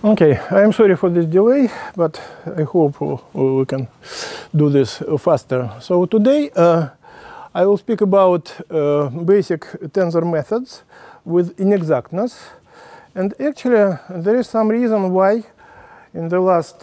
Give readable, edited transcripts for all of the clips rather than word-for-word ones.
Okay, I am sorry for this delay, but I hope we can do this faster. So today I will speak about basic tensor methods with inexactness. And actually, there is some reason why in the last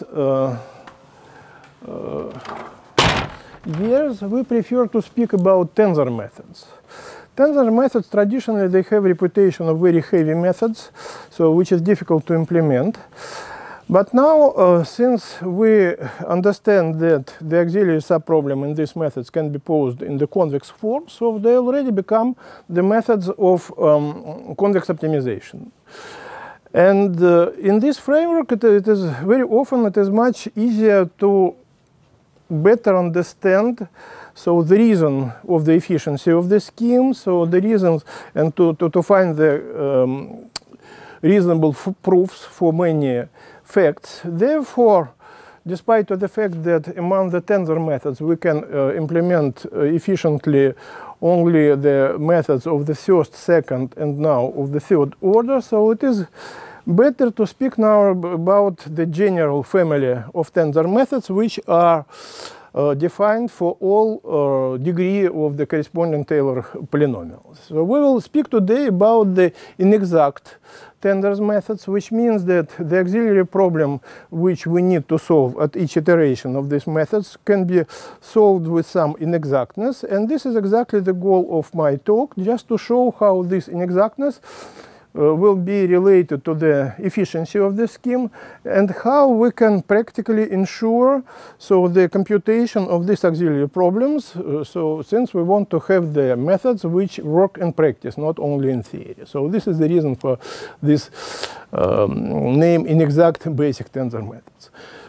years we prefer to speak about tensor methods. Tensor methods, traditionally, they have reputation of very heavy methods, so which is difficult to implement. But now, since we understand that the auxiliary subproblem in these methods can be posed in the convex form, so they already become the methods of convex optimization. And in this framework, it is very often it is much easier to better understand the reason of the efficiency of the scheme, so the reasons, and to find the reasonable proofs for many facts. Therefore, despite the fact that among the tensor methods we can implement efficiently only the methods of the first, second, and now of the third order, so it is better to speak now about the general family of tensor methods which are defined for all degree of the corresponding Taylor polynomials. So we will speak today about the inexact tensor methods, which means that the auxiliary problem which we need to solve at each iteration of these methods can be solved with some inexactness. And this is exactly the goal of my talk, just to show how this inexactness will be related to the efficiency of the scheme and how we can practically ensure the computation of these auxiliary problems, since we want to have the methods which work in practice, not only in theory. So this is the reason for this name inexact basic tensor methods.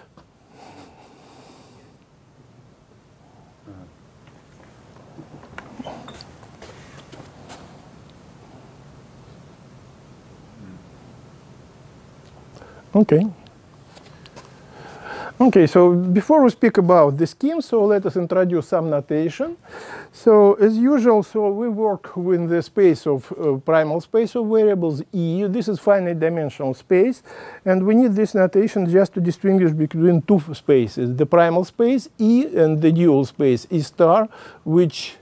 Okay, so before we speak about the scheme, let us introduce some notation. So as usual, we work with the space of primal space of variables E. This is finite dimensional space, and we need this notation just to distinguish between two spaces, the primal space E and the dual space E star, which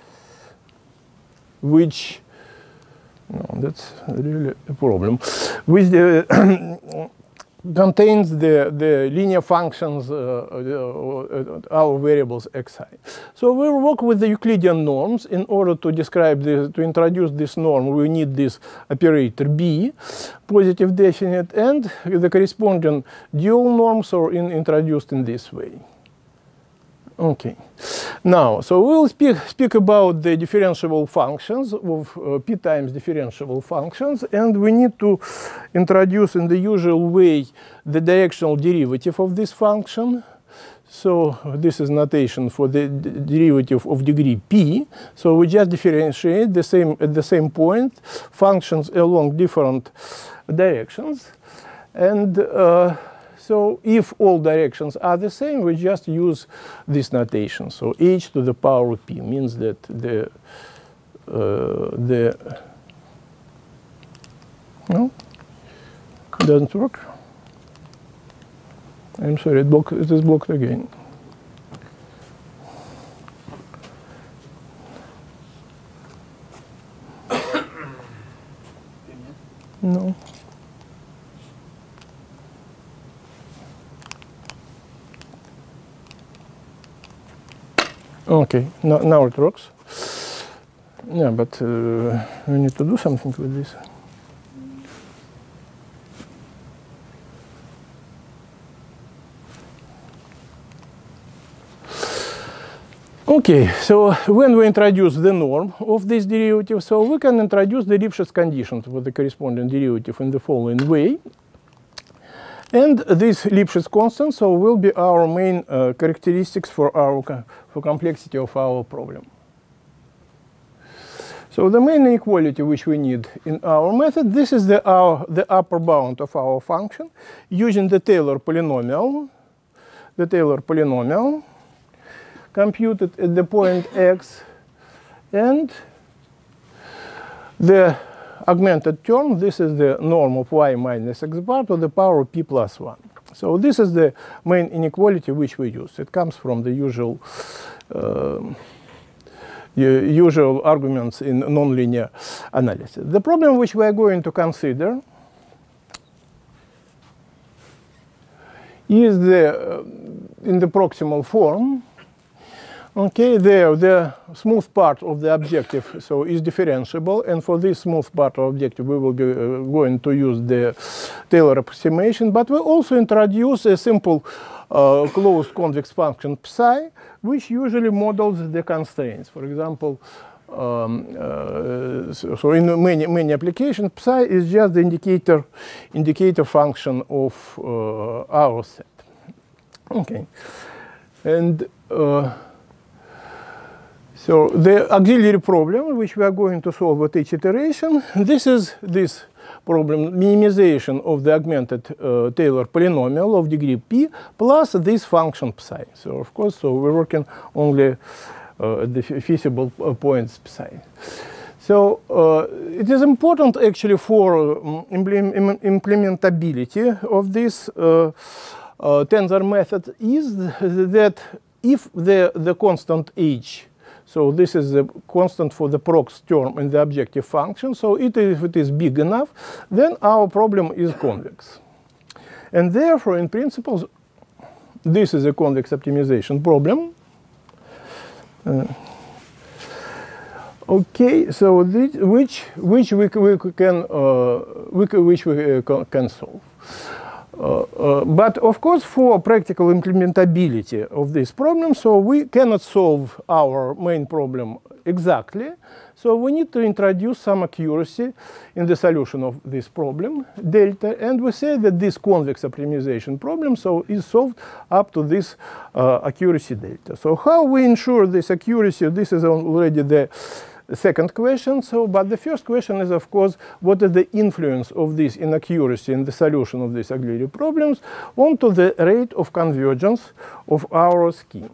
no, that's really a problem, which contains the linear functions, our variables xi. So we work with the Euclidean norms. In order to describe to introduce this norm, we need this operator B, positive definite, and the corresponding dual norms are introduced in this way. Okay. Now, we will speak about the differentiable functions of p times differentiable functions, and we need to introduce in the usual way the directional derivative of this function. So this is notation for the derivative of degree p. So we just differentiate at the same point functions along different directions, and so if all directions are the same, we just use this notation. So h to the power p means that no, doesn't work. I'm sorry, it is blocked again. No. Okay, now it works. Yeah, but we need to do something with this. Okay, so when we introduce the norm of this derivative, so we can introduce the Lipschitz conditions with the corresponding derivative in the following way. And this Lipschitz constant will be our main characteristics for complexity of our problem. So the main inequality which we need in our method, this is the upper bound of our function using the Taylor polynomial. The Taylor polynomial computed at the point x, and the augmented term, this is the norm of y minus x bar to the power of p plus 1. So this is the main inequality which we use. It comes from the usual usual arguments in nonlinear analysis. The problem which we are going to consider is in the proximal form. Okay, there the smooth part of the objective so is differentiable, and for this smooth part of objective we will be going to use the Taylor approximation, but we also introduce a simple closed convex function psi, which usually models the constraints. For example, so in many applications, psi is just the indicator function of our set. Okay, and so the auxiliary problem, which we are going to solve at each iteration, this is this problem, minimization of the augmented Taylor polynomial of degree p plus this function psi. So of course, so we're working only at the feasible points psi. So it is important actually for implementability of this tensor method is that if the constant h, so this is the constant for the prox term in the objective function. So if it is big enough, then our problem is convex. And therefore, in principle, this is a convex optimization problem. Okay, so which we can solve. But of course, for practical implementability of this problem, so we cannot solve our main problem exactly. So we need to introduce some accuracy in the solution of this problem, delta, and we say that this convex optimization problem so is solved up to this accuracy delta. So how we ensure this accuracy? This is already the second question. So, but the first question is, of course, what is the influence of this inaccuracy in the solution of these auxiliary problems onto the rate of convergence of our scheme?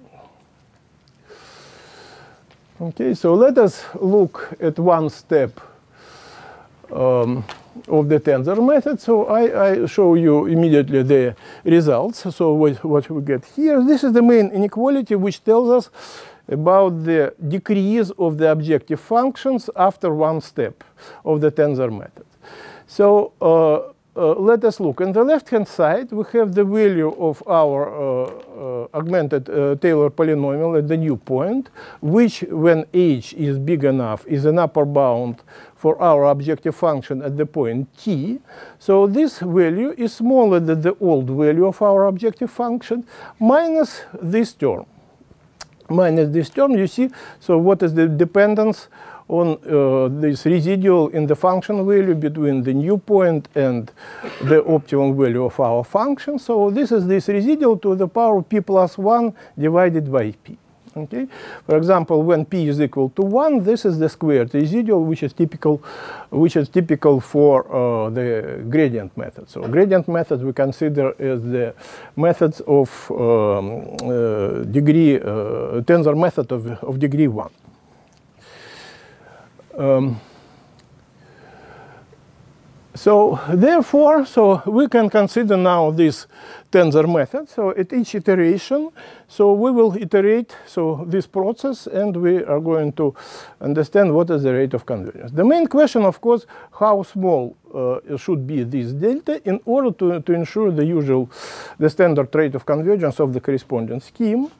Okay, so let us look at one step of the tensor method. So I show you immediately the results. So what we get here, this is the main inequality which tells us about the decrease of the objective functions after one step of the tensor method. So let us look. On the left-hand side, we have the value of our augmented Taylor polynomial at the new point, which, when h is big enough, is an upper bound for our objective function at the point t. So this value is smaller than the old value of our objective function minus this term. Minus this term, you see, so what is the dependence on this residual in the function value between the new point and the optimum value of our function. So this is this residual to the power of p plus 1 divided by p. Okay? For example, when p is equal to 1, this is the squared residual, which is typical for the gradient method. So gradient method we consider as the methods of tensor method of degree 1. So therefore, so we can consider now this tensor method. So at each iteration, so we will iterate so this process, and we are going to understand what is the rate of convergence. The main question, of course, how small should be this delta in order to ensure the standard rate of convergence of the corresponding scheme.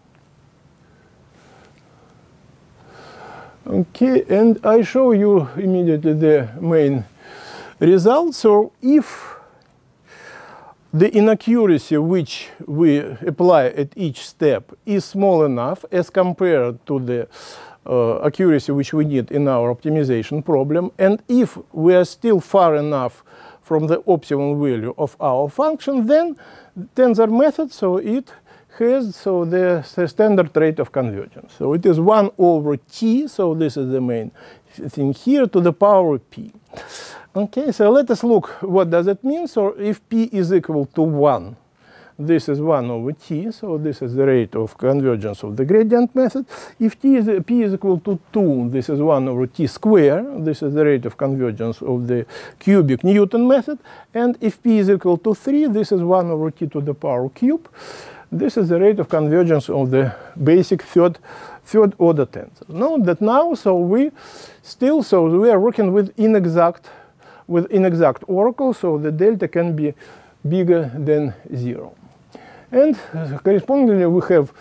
Okay, and I show you immediately the main result. So if the inaccuracy which we apply at each step is small enough as compared to the accuracy which we need in our optimization problem, and if we are still far enough from the optimum value of our function, then tensor method, so it has so the standard rate of convergence. So it is 1 over t, so this is the main thing here, to the power of p. Okay, so let us look what does it mean. So if p is equal to 1, this is 1 over t, so this is the rate of convergence of the gradient method. If p is equal to 2, this is 1 over t square, this is the rate of convergence of the cubic Newton method. And if p is equal to 3, this is 1 over t to the power cube. This is the rate of convergence of the basic third order tensor. Note that now, so we are working with inexact oracle, so the delta can be bigger than 0. And correspondingly, we have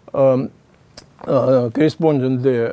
corresponding the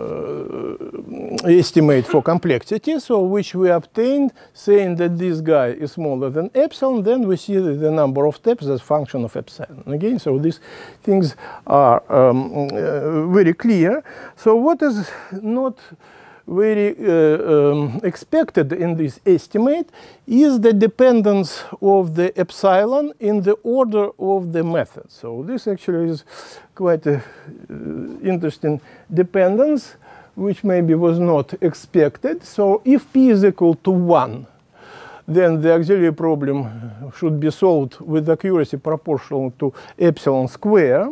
estimate for complexity, so which we obtained saying that this guy is smaller than epsilon. Then we see the number of steps as function of epsilon. Again, so these things are very clear. So what is not very expected in this estimate is the dependence of the epsilon in the order of the method. So this actually is quite an interesting dependence, which maybe was not expected. So if p is equal to 1, then the auxiliary problem should be solved with accuracy proportional to epsilon square.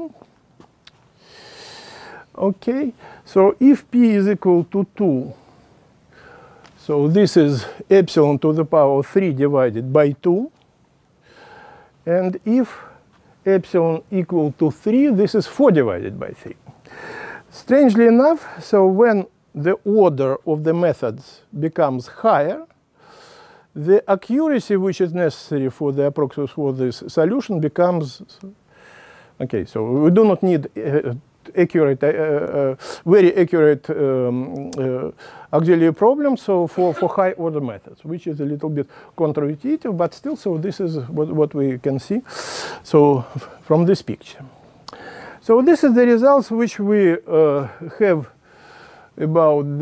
Okay, so if p is equal to 2, so this is epsilon to the power 3 divided by 2. And if epsilon equal to 3, this is 4 divided by 3. Strangely enough, so when the order of the methods becomes higher, the accuracy which is necessary for the approximation for this solution becomes, okay, so we do not need accurate, very accurate auxiliary problem, so for high order methods, which is a little bit counterintuitive, but still, so this is what we can see so from this picture. So this is the results which we have about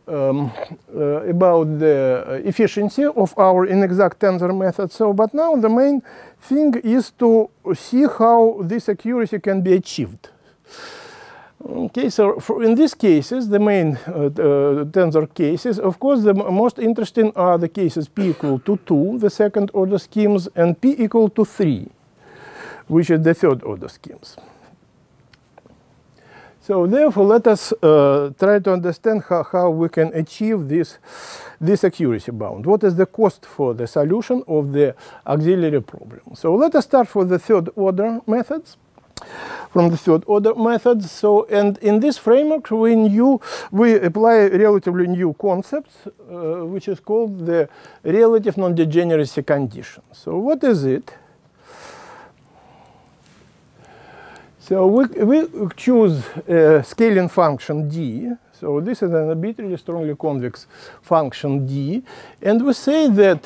the efficiency of our inexact tensor method. So, but now the main thing is to see how this accuracy can be achieved. Okay, so in these cases, the main tensor cases, of course, the most interesting are the cases p equal to 2, the second order schemes, and p equal to 3, which is the third order schemes. So therefore, let us try to understand how we can achieve this accuracy bound. What is the cost for the solution of the auxiliary problem? So let us start with the third order methods. From the third order methods. So, and in this framework, we apply relatively new concepts, which is called the relative non-degeneracy condition. So what is it? So we choose a scaling function d. So this is an arbitrarily strongly convex function d. And we say that,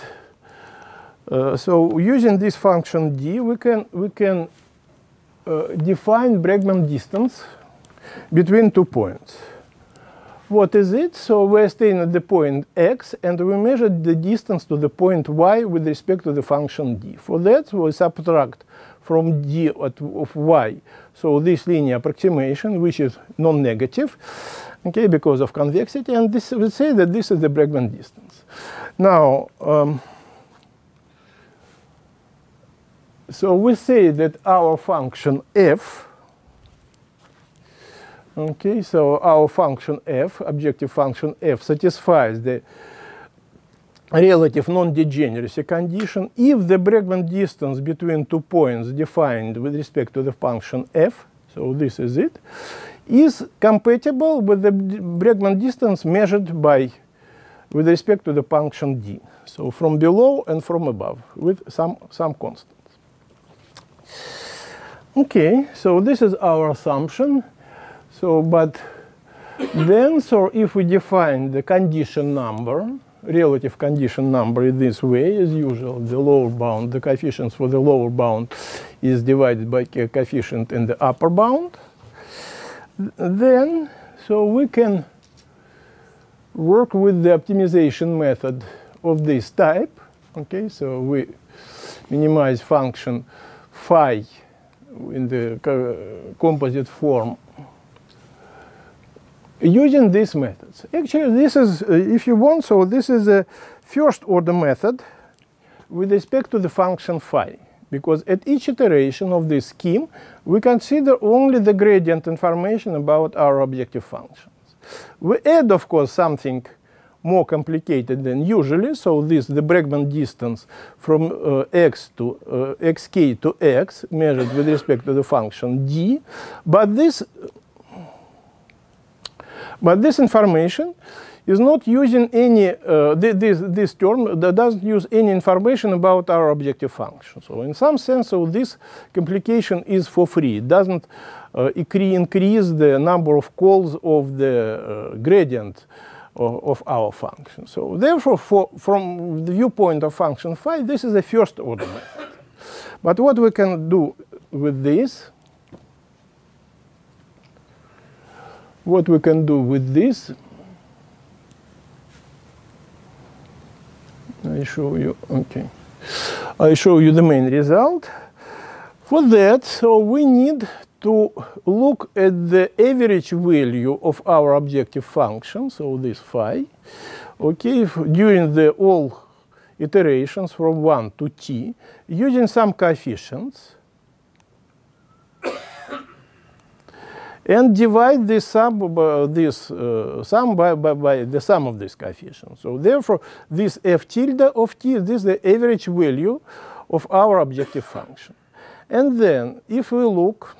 so using this function d, we can define Bregman distance between 2 points. What is it? So we're staying at the point x, and we measured the distance to the point y with respect to the function d. For that, we subtract from d of y, so this linear approximation, which is non-negative, okay, because of convexity, and this we say that this is the Bregman distance. Now, so we say that our function f, okay, so our function f, objective function f, satisfies the relative non-degeneracy condition if the Bregman distance between 2 points defined with respect to the function f, so this is it, is compatible with the Bregman distance measured with respect to the function d. So from below and from above with some constants. Okay, so this is our assumption. So, but then, so if we define the condition number, relative condition number in this way, as usual, the lower bound, the coefficients for the lower bound is divided by a coefficient in the upper bound, then, so we can work with the optimization method of this type. Okay, so we minimize function phi in the composite form using these methods. Actually, this is, if you want, so this is a first order method with respect to the function phi. because at each iteration of this scheme, we consider only the gradient information about our objective functions. We add, of course, something more complicated than usually, so this the Bregman distance from x to xk to x measured with respect to the function d, but this information is not using any this term that doesn't use any information about our objective function. So in some sense, so this complication is for free. It doesn't increase the number of calls of the gradient of our function. So therefore, from the viewpoint of function phi, this is a first order method. But what we can do with this, I show you, okay. I show you the main result. For that, so we need to look at the average value of our objective function, so this phi, okay, during the all iterations from 1 to t, using some coefficients, and divide this sum by the sum of these coefficients. So therefore, this f tilde of t, this is the average value of our objective function. And then, if we look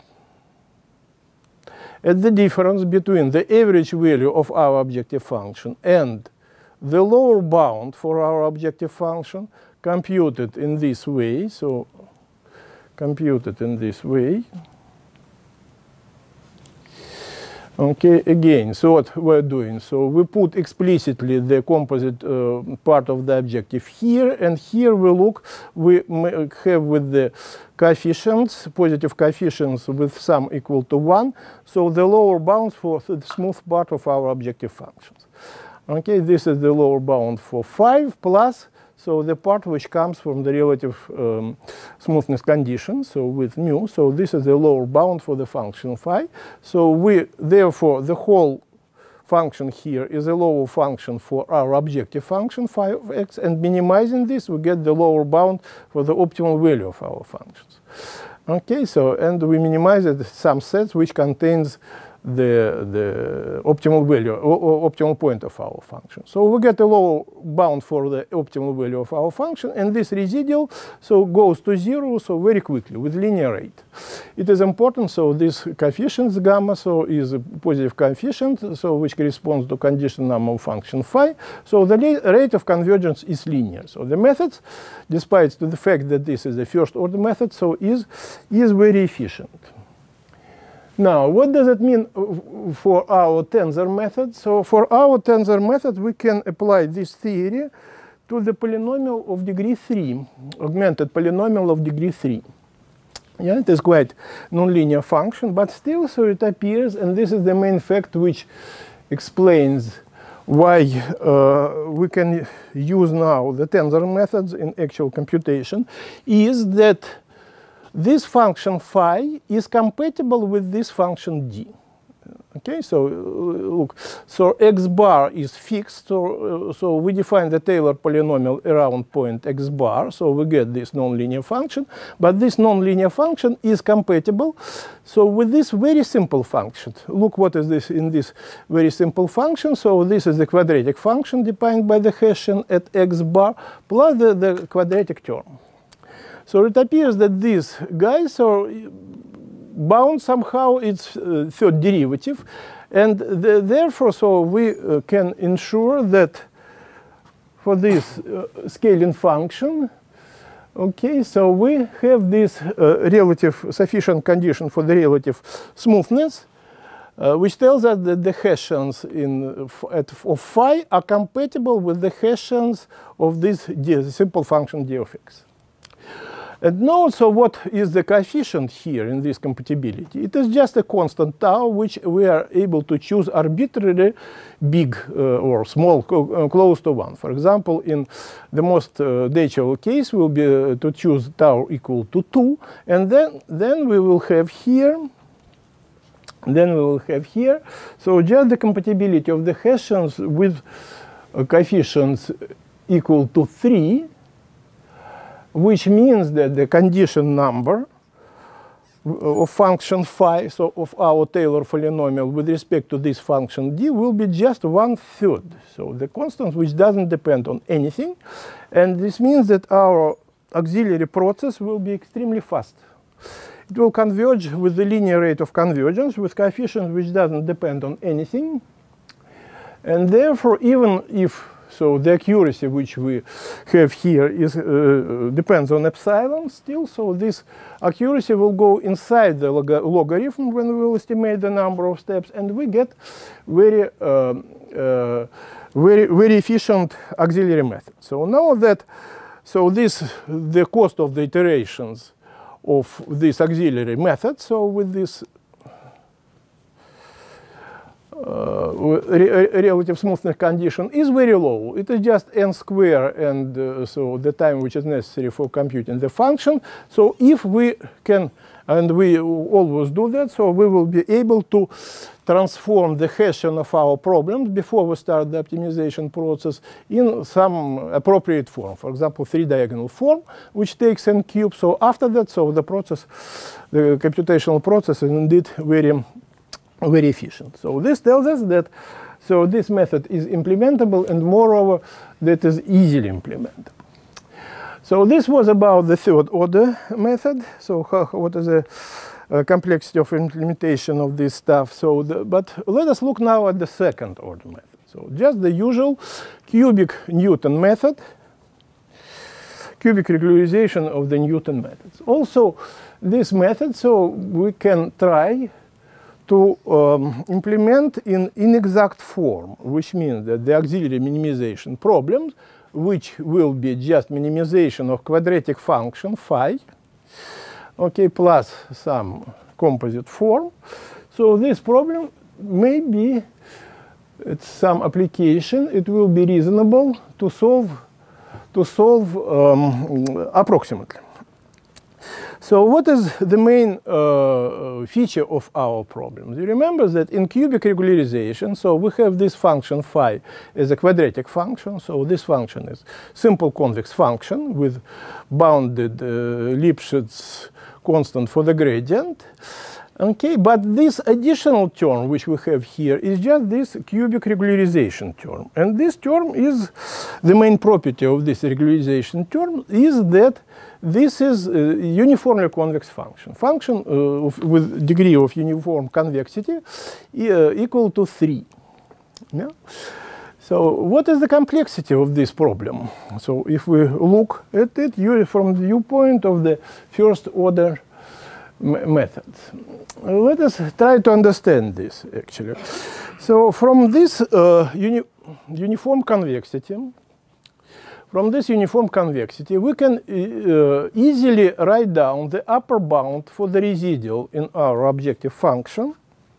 at the difference between the average value of our objective function and the lower bound for our objective function computed in this way, so computed in this way, okay, again, so what we're doing, so we put explicitly the composite part of the objective here, and here we look, we have with the coefficients, positive coefficients with sum equal to 1, so the lower bound for the smooth part of our objective functions. Okay, this is the lower bound for 5 plus, so the part which comes from the relative smoothness condition, so with mu, so this is the lower bound for the function phi. So we, therefore, the whole function here is a lower function for our objective function phi of x, and minimizing this, we get the lower bound for the optimal value of our functions. Okay, so, and we minimize it some sets which contains the optimal value or optimal point of our function. So we get a lower bound for the optimal value of our function, and this residual so goes to 0 so very quickly with linear rate. It is important, so this coefficient gamma so is a positive coefficient, so which corresponds to conditional number of function phi. So the rate of convergence is linear. So the methods, despite the fact that this is a first order method, so is very efficient. Now, what does it mean for our tensor method? So for our tensor method, we can apply this theory to the polynomial of degree 3, augmented polynomial of degree 3. Yeah, it is quite nonlinear function, but still, so it appears, and this is the main fact which explains why we can use now the tensor methods in actual computation, is that this function phi is compatible with this function d. Okay, so look, so x bar is fixed, so we define the Taylor polynomial around point x bar, so we get this nonlinear function, but this nonlinear function is compatible, so with this very simple function. Look what is this in this very simple function, so this is the quadratic function defined by the Hessian at x bar plus the quadratic term. So it appears that these guys are bound somehow its third derivative, and therefore, so we can ensure that for this scaling function, okay, so we have this relative sufficient condition for the relative smoothness, which tells us that the Hessians of phi are compatible with the Hessians of this simple function d of x. And note, so what is the coefficient here in this compatibility? It is just a constant tau, which we are able to choose arbitrarily big or small, close to 1. For example, in the most natural case, we'll be to choose tau equal to 2, and then we will have here, so just the compatibility of the Hessians with coefficients equal to 3. which means that the condition number of function phi, so of our Taylor polynomial with respect to this function d, will be just 1/3. So the constant which doesn't depend on anything. And this means that our auxiliary process will be extremely fast. It will converge with the linear rate of convergence with coefficient which doesn't depend on anything. And therefore, even if the accuracy which we have here is depends on epsilon still, so this accuracy will go inside the logarithm when we will estimate the number of steps, and we get very efficient auxiliary method. So now that the cost of the iterations of this auxiliary method, so with this relative smoothness condition is very low. It is just n squared, and so the time which is necessary for computing the function. So if we can, and we always do that, so we will be able to transform the Hessian of our problems before we start the optimization process in some appropriate form. For example, 3-diagonal form, which takes n cubed. So after that, so the computational process is indeed very efficient. So this tells us that this method is implementable, and moreover that is easily implementable. So this was about the third order method. So what is the complexity of implementation of this stuff? So but let us look now at the second order method. So just the usual cubic Newton method, cubic regularization of the Newton methods. Also this method, so we can try to implement in inexact form, which means that the auxiliary minimization problems, which will be just minimization of quadratic function phi, okay, plus some composite form. So this problem may be, at some application, it will be reasonable to solve approximately. So what is the main feature of our problem? You remember that in cubic regularization, so we have this function phi as a quadratic function. So this function is simple convex function with bounded Lipschitz constant for the gradient. Okay, but this additional term which we have here is just this cubic regularization term. And this term is, the main property of this regularization term is that this is a uniformly convex function. Function with degree of uniform convexity equal to 3. Yeah? So what is the complexity of this problem? So if we look at it from the viewpoint of the first order methods, let us try to understand this actually. So from this uniform convexity, we can easily write down the upper bound for the residual in our objective function,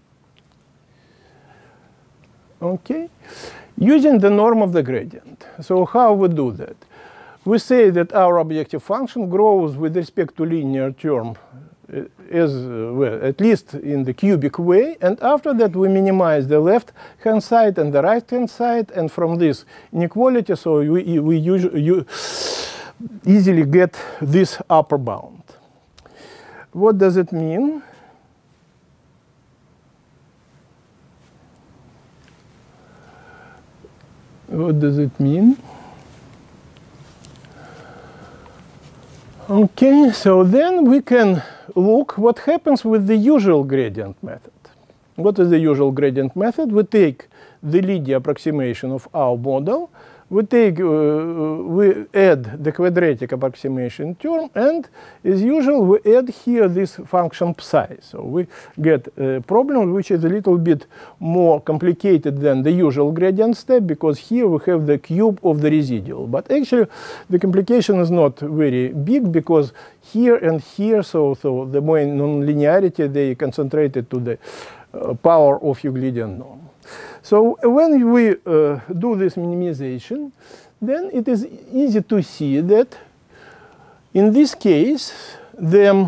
okay, using the norm of the gradient. So how we do that? We say that our objective function grows with respect to linear term well, at least in the cubic way, and after that we minimize the left hand side and the right hand side, and from this inequality, so we easily get this upper bound. What does it mean? What does it mean? Okay, so then we can look what happens with the usual gradient method. What is the usual gradient method? We take the linear approximation of our model, we add the quadratic approximation term, and as usual we add here this function psi. So we get a problem which is a little bit more complicated than the usual gradient step, because here we have the cube of the residual. But actually the complication is not very big, because here and here, so the main nonlinearity, they concentrated to the power of Euclidean norm. So when we do this minimization, then it is easy to see that in this case the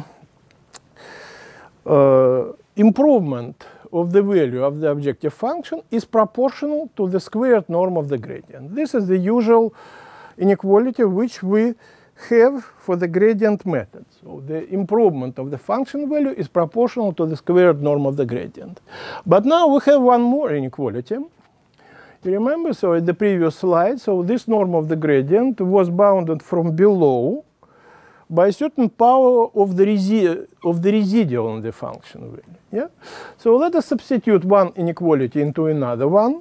improvement of the value of the objective function is proportional to the squared norm of the gradient. This is the usual inequality which we have for the gradient method. So the improvement of the function value is proportional to the squared norm of the gradient. But now we have one more inequality. You remember, so in the previous slide, so this norm of the gradient was bounded from below by a certain power of the residual in the function value. Yeah? So let us substitute one inequality into another one.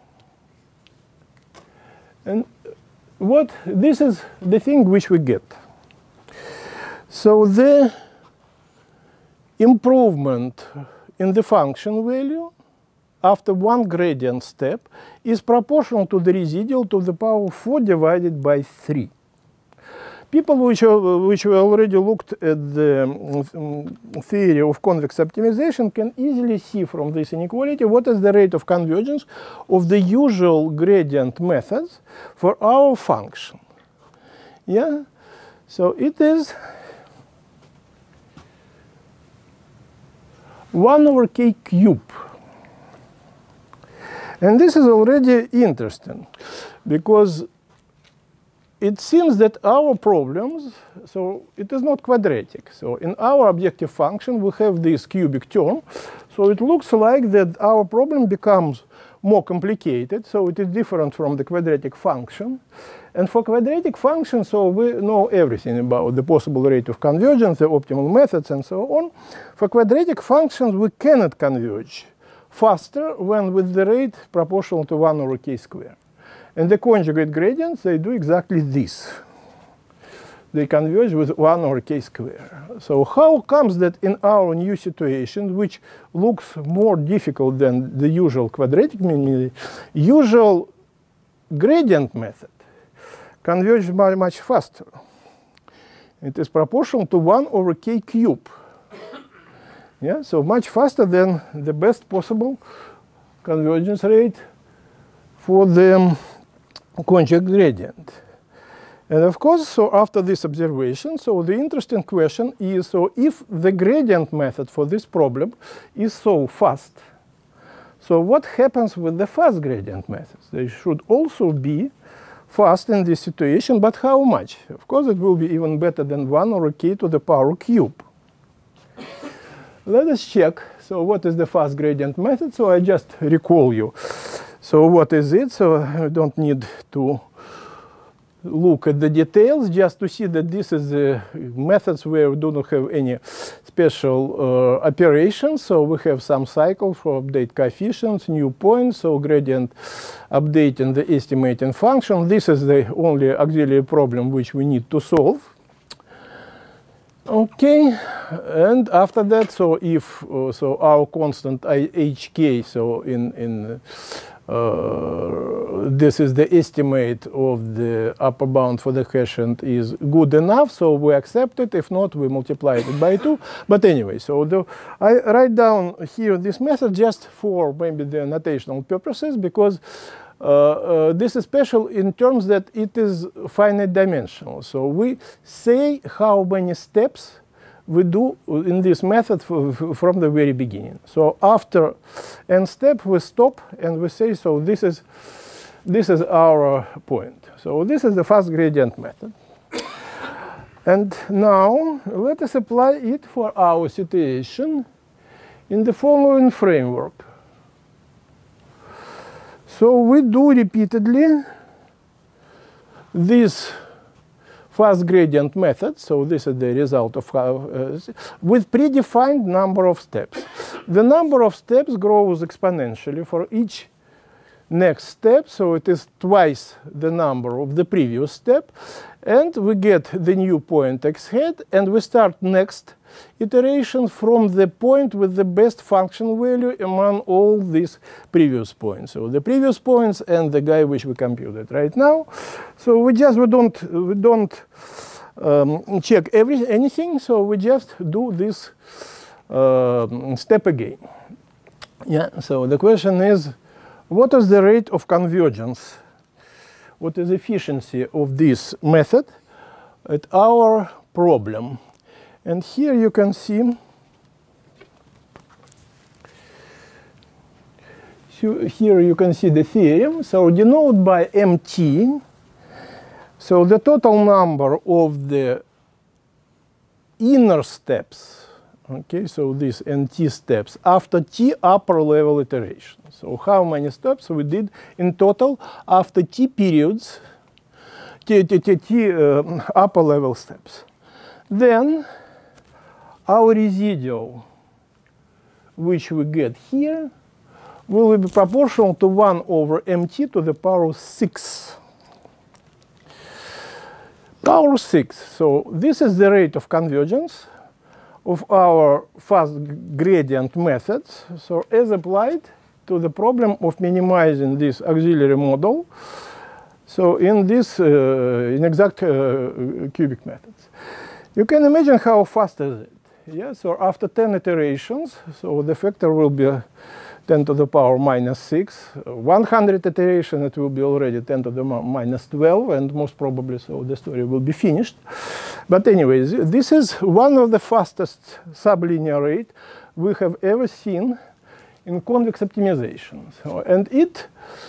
And this is the thing which we get. So the improvement in the function value after one gradient step is proportional to the residual to the power 4 divided by 3. People which already looked at the theory of convex optimization can easily see from this inequality what is the rate of convergence of the usual gradient methods for our function. Yeah, so it is 1 over k cube. And this is already interesting, because it seems that our problems, so it is not quadratic. So in our objective function, we have this cubic term. So it looks like that our problem becomes more complicated. So it is different from the quadratic function. And for quadratic functions, so we know everything about the possible rate of convergence, the optimal methods, and so on. For quadratic functions, we cannot converge faster when with the rate proportional to 1 over k squared. And the conjugate gradients, they do exactly this. They converge with 1 over k squared. So how comes that in our new situation, which looks more difficult than the usual quadratic mean, usual gradient method converges much faster? It is proportional to 1 over k cube. Yeah, so much faster than the best possible convergence rate for the conjugate gradient. And of course, so after this observation, so the interesting question is, so if the gradient method for this problem is so fast, so what happens with the fast gradient methods? They should also be fast in this situation, but how much? Of course, it will be even better than 1 over k to the power cube. Let us check. So what is the fast gradient method? So I just recall you. So what is it? So I don't need to look at the details, just to see that this is the methods where we do not have any special operations. So we have some cycle for update coefficients, new points, so gradient updating the estimating function. This is the only auxiliary problem which we need to solve. Okay, and after that, so if so our constant hk, so this is the estimate of the upper bound for the quotient is good enough, so we accept it. If not, we multiply it by 2. But anyway, so I write down here this method just for maybe the notational purposes, because this is special in terms that it is finite dimensional. So we say how many steps we do in this method from the very beginning. So after n step, we stop and we say, so this is our point. So this is the fast gradient method. And now let us apply it for our situation in the following framework. So we do repeatedly this fast gradient method. So this is the result of with predefined number of steps. The number of steps grows exponentially for each next step. So it is twice the number of the previous step. And we get the new point x hat, and we start next iteration from the point with the best function value among all these previous points. So the previous points and the guy which we computed right now. So we don't check anything. So we just do this step again. Yeah. So the question is, what is the rate of convergence? What is the efficiency of this method at our problem? And here you can see, the theorem. So denoted by MT, So the total number of the inner steps, okay, so these NT steps after T upper level iterations. So how many steps we did in total after T periods, T upper level steps. Then our residual, which we get here, will be proportional to 1 over mt to the power 6. Power 6. So this is the rate of convergence of our fast gradient methods. So as applied to the problem of minimizing this auxiliary model, so in this inexact cubic methods. You can imagine how fast is it. Yeah, so after 10 iterations, so the factor will be 10 to the power minus 6. 100 iterations, it will be already 10 to the minus 12, and most probably so the story will be finished. But anyways, this is one of the fastest sublinear rate we have ever seen in convex optimization. So, and it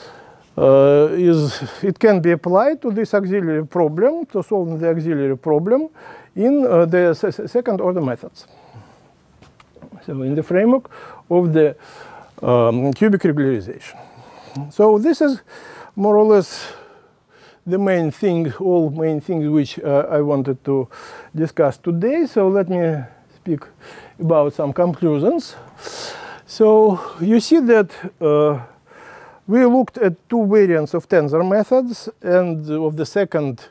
can be applied to this auxiliary problem, to solve the auxiliary problem in the second order methods. So in the framework of the cubic regularization. So this is more or less the main thing, all main things which I wanted to discuss today. So let me speak about some conclusions. So you see that we looked at two variants of tensor methods and of the second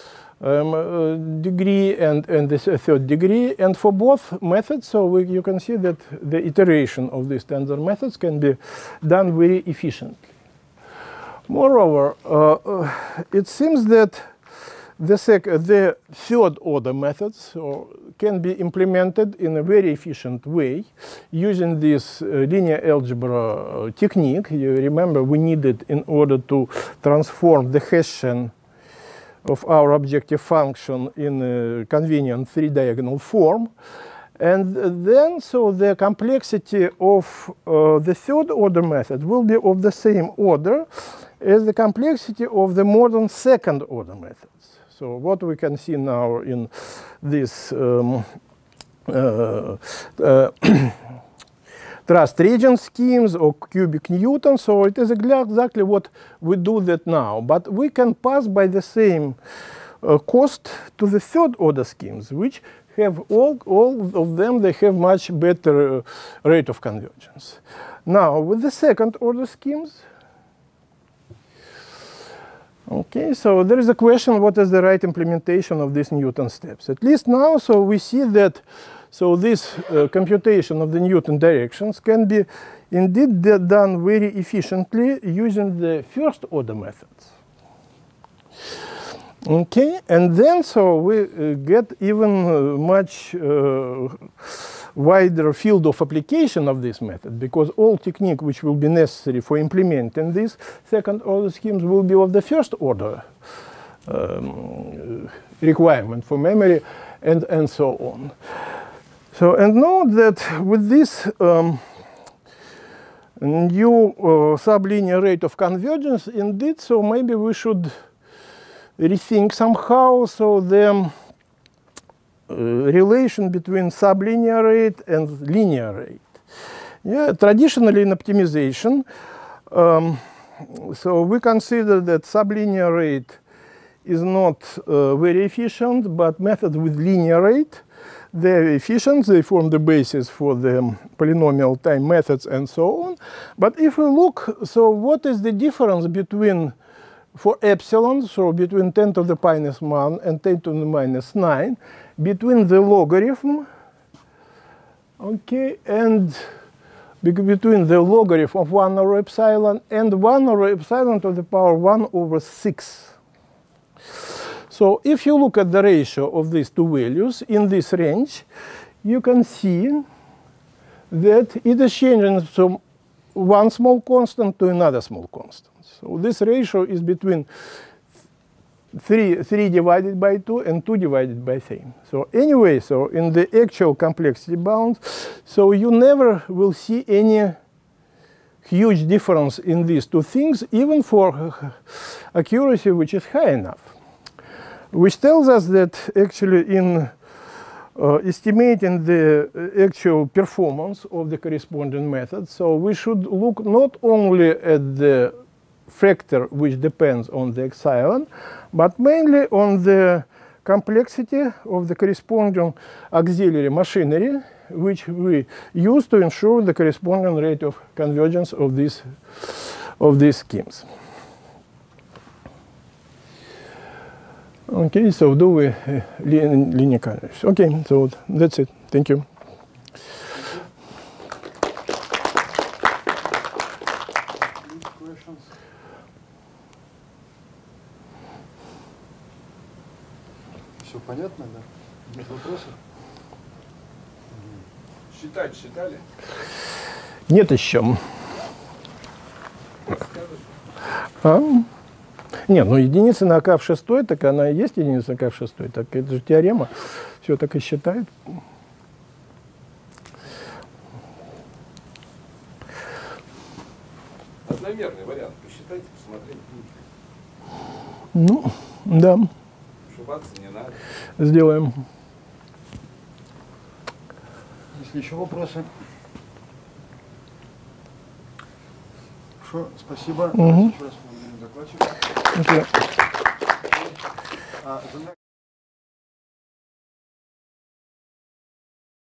degree and the third degree, and for both methods, so you can see that the iteration of these tensor methods can be done very efficiently. Moreover, it seems that the third order methods can be implemented in a very efficient way using this linear algebra technique. You remember we needed in order to transform the Hessian of our objective function in a convenient three-diagonal form. And then, so the complexity of the third order method will be of the same order as the complexity of the modern second order methods. So what we can see now in this trust region schemes or cubic Newton. So it is exactly what we do that now. But we can pass by the same cost to the third order schemes, which have all of them, they have much better rate of convergence. Now with the second order schemes, okay, so there is a question, what is the right implementation of these Newton steps? At least now, so we see that so this computation of the Newton directions can be indeed done very efficiently using the first order methods. Okay, and then so we get even much wider field of application of this method, because all technique which will be necessary for implementing these second order schemes will be of the first order requirement for memory and so on. So, and note that with this new sublinear rate of convergence, indeed, so maybe we should rethink somehow so the relation between sublinear rate and linear rate. Yeah, traditionally in optimization, so we consider that sublinear rate is not very efficient, but methods with linear rate, they're efficient, they form the basis for the polynomial time methods and so on. But if we look, so what is the difference between, for epsilon, so between 10 to the minus 1 and 10 to the minus 9, between the logarithm, okay, and between the logarithm of 1 over epsilon and 1 over epsilon to the power 1 over 6. So if you look at the ratio of these two values in this range, you can see that it is changing from one small constant to another small constant. So this ratio is between 3 divided by 2 and 2 divided by 3. So anyway, so in the actual complexity bounds, so you never will see any huge difference in these two things, even for accuracy which is high enough. which tells us that actually in estimating the actual performance of the corresponding method, so we should look not only at the factor which depends on the epsilon, but mainly on the complexity of the corresponding auxiliary machinery which we use to ensure the corresponding rate of convergence of these schemes. Okay, so do we linear convergence? Okay, so that's it. Thank you. Questions? Все понятно, да? Нет вопросов? Считать считали? Нет еще. Нет, ну единица на k в шестой, так она и есть единица на k в шестой. Так это же теорема. Все так и считает. Одномерный вариант. Посчитайте, посмотрите. Ну, да. Ошибаться не надо. Сделаем. Если еще вопросы? Хорошо, спасибо. Еще раз докладчик. Okay.